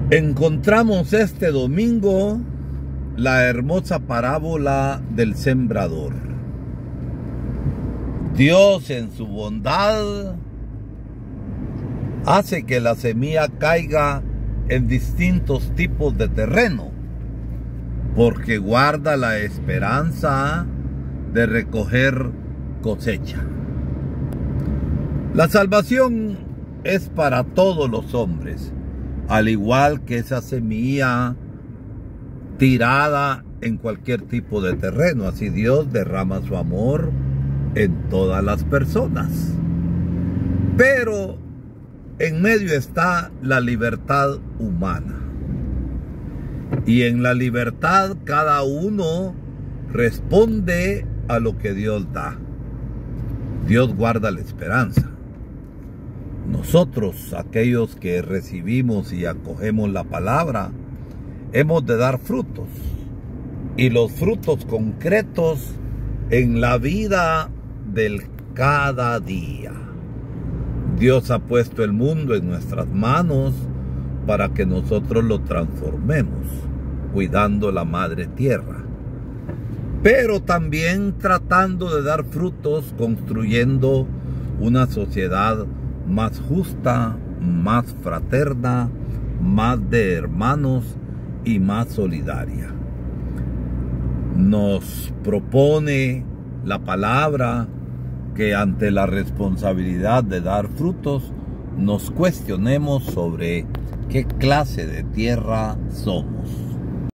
Encontramos este domingo la hermosa parábola del sembrador. Dios en su bondad hace que la semilla caiga en distintos tipos de terreno, porque guarda la esperanza de recoger cosecha. La salvación es para todos los hombres, al igual que esa semilla tirada en cualquier tipo de terreno. Así Dios derrama su amor en todas las personas. Pero en medio está la libertad humana. Y en la libertad cada uno responde a lo que Dios da. Dios guarda la esperanza. Nosotros, aquellos que recibimos y acogemos la palabra, hemos de dar frutos. Y los frutos concretos en la vida del cada día. Dios ha puesto el mundo en nuestras manos para que nosotros lo transformemos, cuidando la madre tierra. Pero también tratando de dar frutos, construyendo una sociedad más justa, más fraterna, más de hermanos y más solidaria. Nos propone la palabra que ante la responsabilidad de dar frutos, nos cuestionemos sobre qué clase de tierra somos.